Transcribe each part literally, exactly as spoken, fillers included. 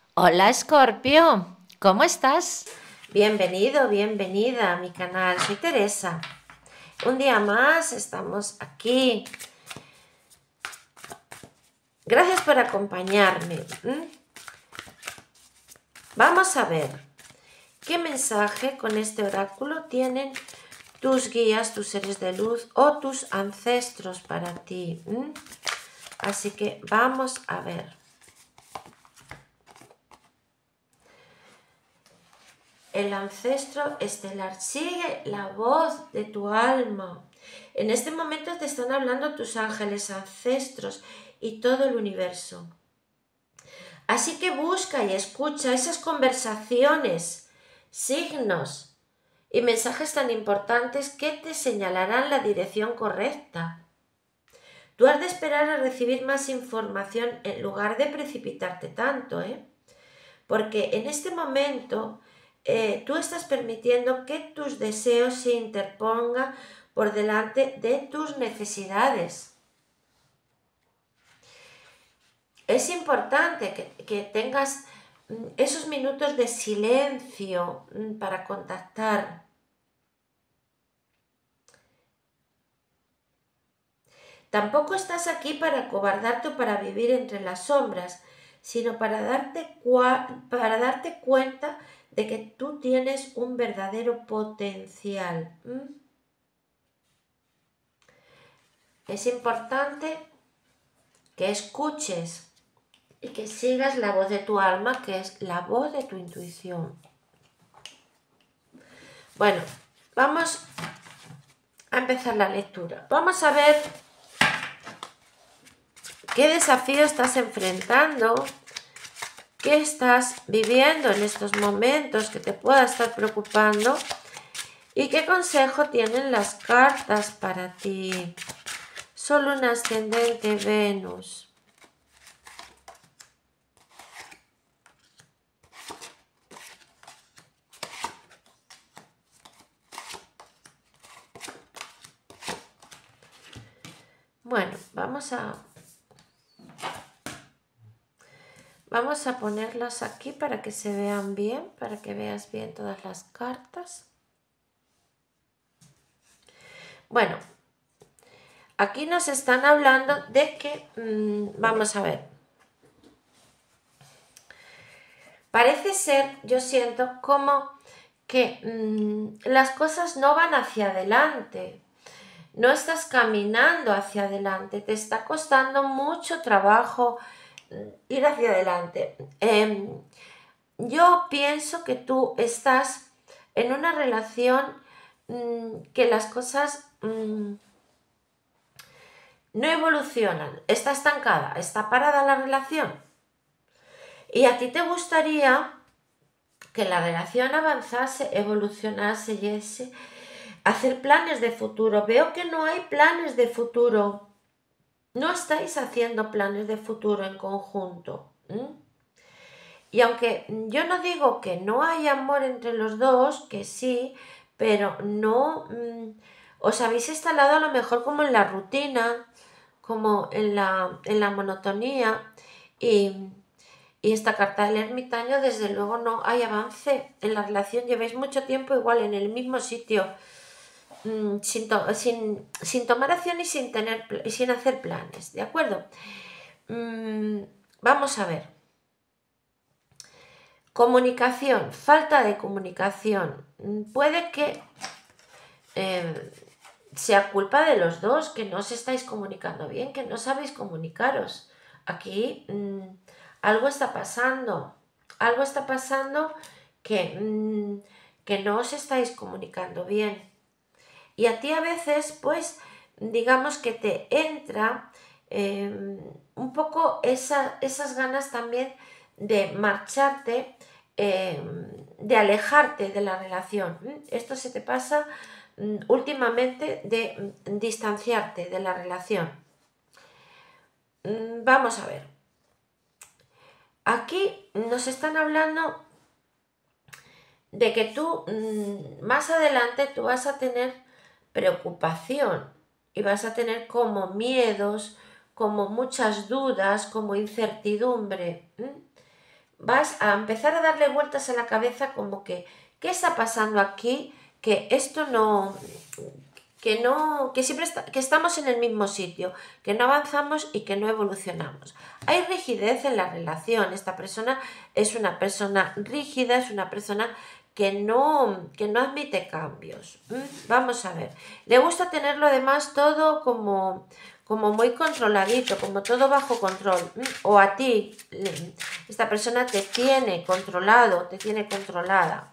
Hola Escorpio, ¿cómo estás? Bienvenido, bienvenida a mi canal, soy Teresa. Un día más estamos aquí. Gracias por acompañarme. ¿Mm? Vamos a ver qué mensaje con este oráculo tienen tus guías, tus seres de luz o tus ancestros para ti. ¿Mm? Así que vamos a ver. El ancestro estelar, sigue la voz de tu alma. En este momento te están hablando tus ángeles, ancestros y todo el universo. Así que busca y escucha esas conversaciones, signos y mensajes tan importantes que te señalarán la dirección correcta. Tú has de esperar a recibir más información en lugar de precipitarte tanto, ¿eh? Porque en este momento eh, tú estás permitiendo que tus deseos se interpongan por delante de tus necesidades. Es importante que, que tengas esos minutos de silencio para contactar. Tampoco estás aquí para acobardarte o para vivir entre las sombras, sino para darte, para darte cuenta de que tú tienes un verdadero potencial. ¿Mm? Es importante que escuches y que sigas la voz de tu alma, que es la voz de tu intuición. Bueno, vamos a empezar la lectura. Vamos a ver qué desafío estás enfrentando, qué estás viviendo en estos momentos que te pueda estar preocupando y qué consejo tienen las cartas para ti. Solo un ascendente Venus. Bueno, vamos a Vamos a ponerlas aquí para que se vean bien, para que veas bien todas las cartas. Bueno, aquí nos están hablando de que, mmm, vamos a ver, parece ser, yo siento como que mmm, las cosas no van hacia adelante, no estás caminando hacia adelante, te está costando mucho trabajo ir hacia adelante. Eh, yo pienso que tú estás en una relación mmm, que las cosas mmm, no evolucionan, está estancada, está parada la relación. Y a ti te gustaría que la relación avanzase, evolucionase y ese, hacer planes de futuro. Veo que no hay planes de futuro. No estáis haciendo planes de futuro en conjunto. ¿Mm? Y aunque yo no digo que no hay amor entre los dos, que sí, pero no mmm, os habéis instalado a lo mejor como en la rutina, como en la, en la monotonía y, y esta carta del ermitaño desde luego no hay avance en la relación, lleváis mucho tiempo igual en el mismo sitio mmm, sin, to sin, sin tomar acción y sin, tener, y sin hacer planes, ¿de acuerdo? Mmm, vamos a ver. Comunicación, falta de comunicación. Puede que eh, sea culpa de los dos, que no os estáis comunicando bien, que no sabéis comunicaros. Aquí mmm, algo está pasando, algo está pasando que, mmm, que no os estáis comunicando bien. Y a ti a veces, pues, digamos que te entra eh, un poco esa, esas ganas también de marcharte, eh, de alejarte de la relación. Esto se te pasa mm, últimamente de mm, distanciarte de la relación. Mm, vamos a ver. Aquí nos están hablando de que tú mm, más adelante tú vas a tener preocupación y vas a tener como miedos, como muchas dudas, como incertidumbre. ¿Mm? vas a empezar a darle vueltas a la cabeza como que, ¿qué está pasando aquí? Que esto no, que no, que siempre está, que estamos en el mismo sitio, que no avanzamos y que no evolucionamos. Hay rigidez en la relación. Esta persona es una persona rígida, es una persona que no, que no admite cambios. ¿Mm? Vamos a ver. Le gusta tenerlo además todo como, como muy controladito, como todo bajo control. ¿Mm? O a ti, esta persona te tiene controlado, te tiene controlada.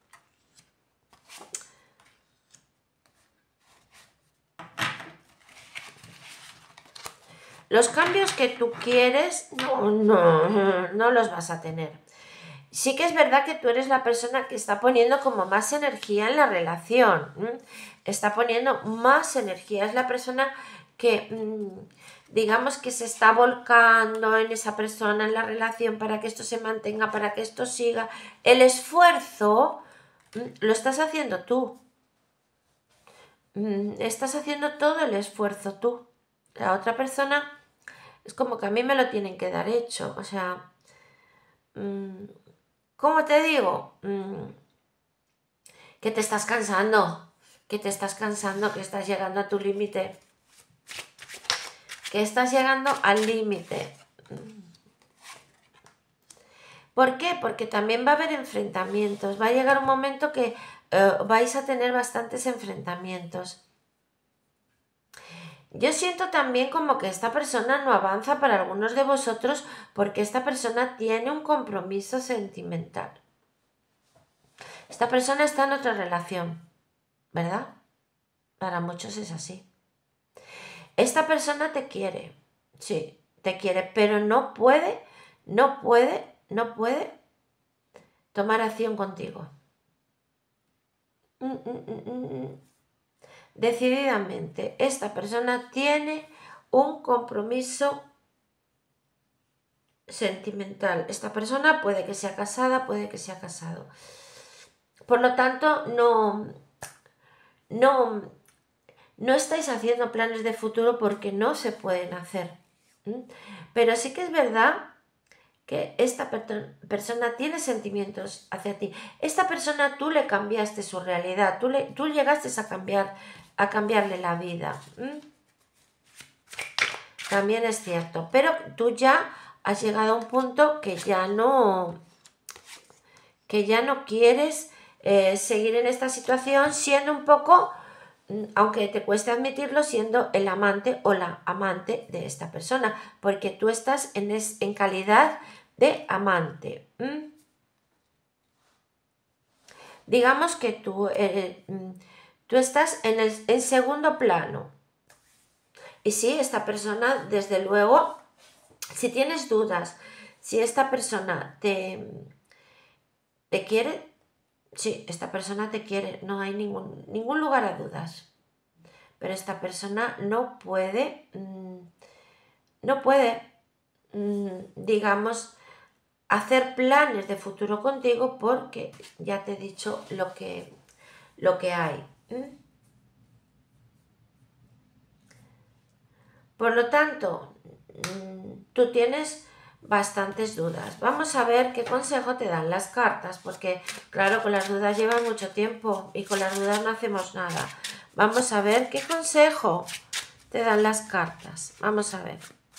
Los cambios que tú quieres, no, no, no los vas a tener. Sí que es verdad que tú eres la persona que está poniendo como más energía en la relación. ¿m? Está poniendo más energía. Es la persona que, digamos, que se está volcando en esa persona, en la relación, para que esto se mantenga, para que esto siga. El esfuerzo lo estás haciendo tú. Estás haciendo todo el esfuerzo tú. La otra persona es como que a mí me lo tienen que dar hecho. O sea, ¿cómo te digo? Que te estás cansando, que te estás cansando, que estás llegando a tu límite, que estás llegando al límite. ¿Por qué? Porque también va a haber enfrentamientos, va a llegar un momento que eh, vais a tener bastantes enfrentamientos. Yo siento también como que esta persona no avanza para algunos de vosotros porque esta persona tiene un compromiso sentimental. Esta persona está en otra relación, ¿verdad? Para muchos es así. Esta persona te quiere, sí, te quiere, pero no puede, no puede, no puede tomar acción contigo. Mm, mm, mm, mm. Decididamente, esta persona tiene un compromiso sentimental. Esta persona puede que sea casada, puede que sea casado. Por lo tanto, no, no, no estáis haciendo planes de futuro porque no se pueden hacer. ¿Mm? Pero sí que es verdad que esta per persona tiene sentimientos hacia ti. Esta persona tú le cambiaste su realidad, tú, le, tú llegaste a, cambiar, a cambiarle la vida. ¿Mm? También es cierto, pero tú ya has llegado a un punto que ya no, que ya no quieres eh, seguir en esta situación siendo un poco, aunque te cueste admitirlo, siendo el amante o la amante de esta persona, porque tú estás en, es, en calidad de amante. ¿Mm? Digamos que tú, eh, tú estás en el en segundo plano. Y sí, esta persona, desde luego, si tienes dudas, si esta persona te, te quiere, sí, esta persona te quiere, no hay ningún, ningún lugar a dudas. Pero esta persona no puede, no puede, digamos, hacer planes de futuro contigo porque ya te he dicho lo que, lo que hay. Por lo tanto, tú tienes bastantes dudas. Vamos a ver qué consejo te dan las cartas, porque claro, con las dudas llevan mucho tiempo y con las dudas no hacemos nada. Vamos a ver qué consejo te dan las cartas. Vamos a ver.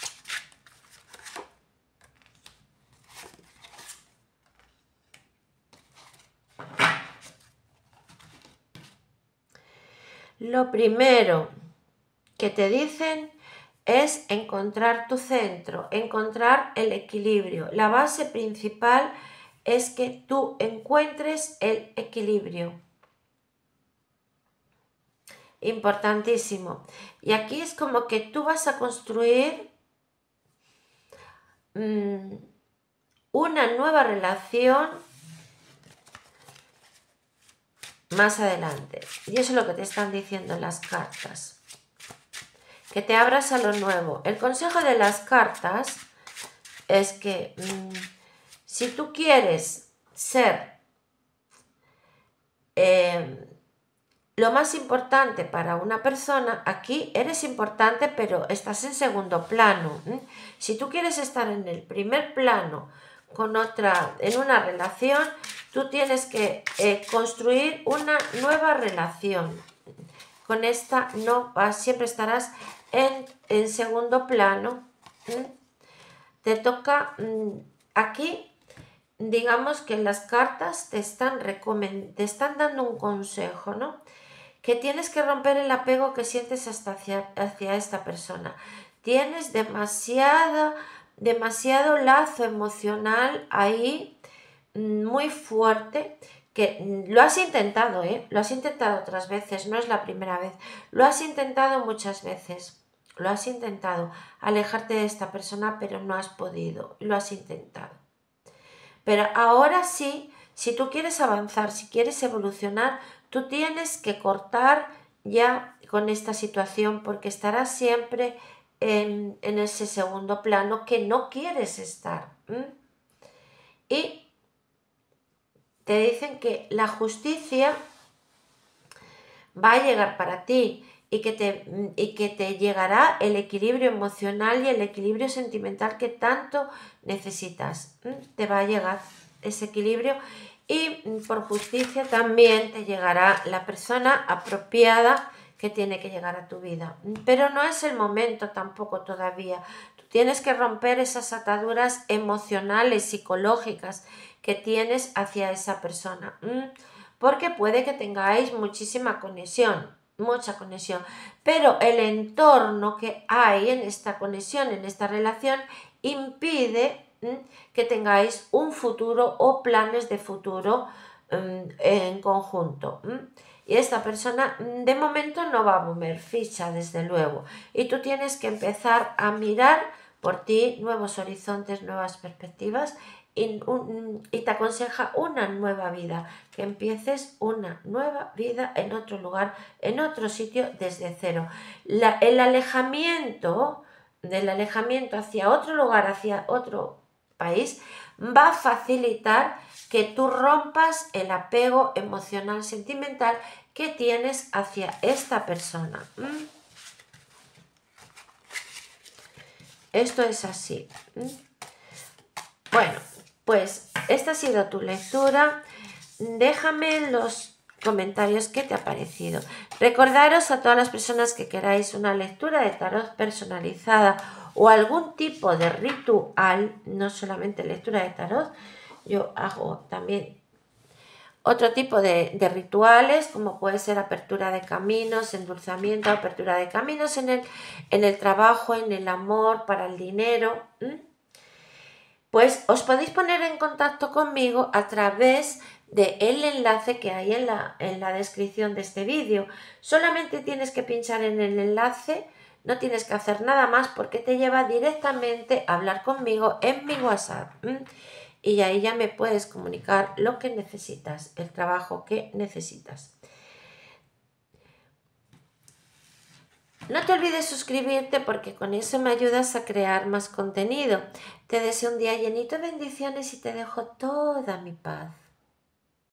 Lo primero que te dicen es encontrar tu centro, encontrar el equilibrio. La base principal es que tú encuentres el equilibrio. Importantísimo. Y aquí es como que tú vas a construir mmm, una nueva relación más adelante. Y eso es lo que te están diciendo las cartas. Que te abras a lo nuevo. El consejo de las cartas es que mmm, si tú quieres ser eh, lo más importante para una persona, aquí eres importante, pero estás en segundo plano. Si tú quieres estar en el primer plano con otra, en una relación, tú tienes que eh, construir una nueva relación. Con esta no vas, siempre estarás en, en segundo plano. ¿Mm? Te toca mm, aquí, digamos que las cartas te están, te están dando un consejo, ¿no? Que tienes que romper el apego que sientes hasta hacia, hacia esta persona. Tienes demasiada, demasiado lazo emocional ahí, muy fuerte, que lo has intentado, ¿eh? Lo has intentado otras veces, no es la primera vez. Lo has intentado muchas veces. Lo has intentado alejarte de esta persona, pero no has podido. Lo has intentado. Pero ahora sí, si tú quieres avanzar, si quieres evolucionar, tú tienes que cortar ya con esta situación, porque estarás siempre en, en ese segundo plano que no quieres estar. ¿Mm? Y te dicen que la justicia va a llegar para ti y que te, y que te llegará el equilibrio emocional y el equilibrio sentimental que tanto necesitas. ¿Mm? Te va a llegar ese equilibrio y por justicia también te llegará la persona apropiada que tiene que llegar a tu vida. Pero no es el momento tampoco todavía. Tú tienes que romper esas ataduras emocionales, psicológicas que tienes hacia esa persona. Porque puede que tengáis muchísima conexión, mucha conexión. Pero el entorno que hay en esta conexión, en esta relación, impide que tengáis un futuro o planes de futuro um, en conjunto. Y esta persona de momento no va a mover ficha, desde luego. Y tú tienes que empezar a mirar por ti nuevos horizontes, nuevas perspectivas y, un, y te aconseja una nueva vida, que empieces una nueva vida en otro lugar, en otro sitio desde cero. La, el alejamiento, del alejamiento hacia otro lugar, hacia otro país, va a facilitar que tú rompas el apego emocional sentimental que tienes hacia esta persona. ¿Mm? Esto es así. ¿Mm? Bueno, pues esta ha sido tu lectura. Déjame en los comentarios qué te ha parecido. Recordaros a todas las personas que queráis una lectura de tarot personalizada o algún tipo de ritual, no solamente lectura de tarot, yo hago también otro tipo de, de rituales, como puede ser apertura de caminos, endulzamiento, apertura de caminos en el, en el trabajo, en el amor, para el dinero. ¿Mm? Pues os podéis poner en contacto conmigo a través del enlace que hay en la, en la descripción de este vídeo. Solamente tienes que pinchar en el enlace, no tienes que hacer nada más porque te lleva directamente a hablar conmigo en mi WhatsApp. ¿Mm? Y ahí ya me puedes comunicar lo que necesitas, el trabajo que necesitas. No te olvides suscribirte porque con eso me ayudas a crear más contenido. Te deseo un día llenito de bendiciones y te dejo toda mi paz.